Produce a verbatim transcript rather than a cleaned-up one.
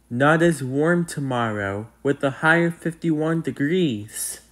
Not as warm tomorrow, with a high of fifty-one degrees.